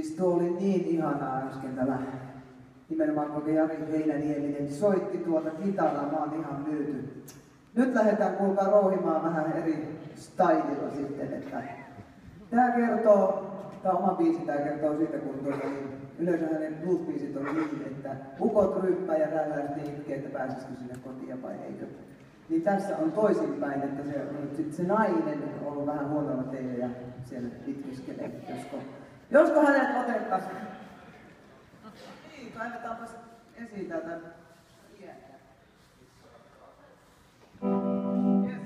Siis tuo oli niin ihanaa äsken tällä. Nimenomaan kun Jari Heinänieminen soitti tuota kitaraa, mä oon ihan myyty. Nyt lähdetään kuulkaa rouhimaan vähän eri stylilla sitten, että tää kertoo, tää oma biisi, tää kertoo siitä, kun yleensä hänen blues-biisit on niin, että ukot ryyppää ja rälläys niin itkee, että pääsisikö sinne kotiin vai eikö. Niin tässä on toisinpäin, että se on nyt sit se nainen on ollut vähän huonolla teille ja siellä itkeskelee, josko hänet otettaisiin. Niin, kaivetaanpas esiin täältä. Yes.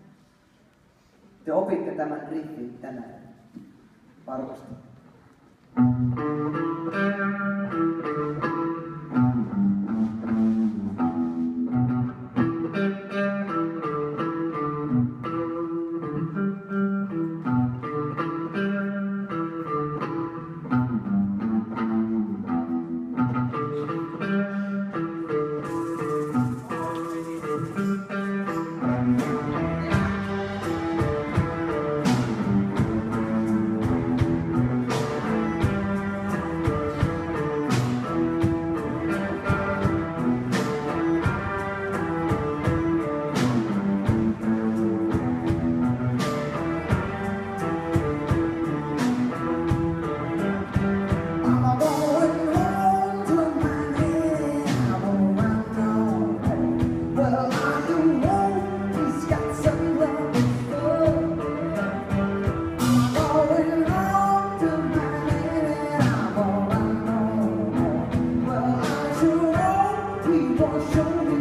Te opitte tämän riffin tänään. Varmasti. Show me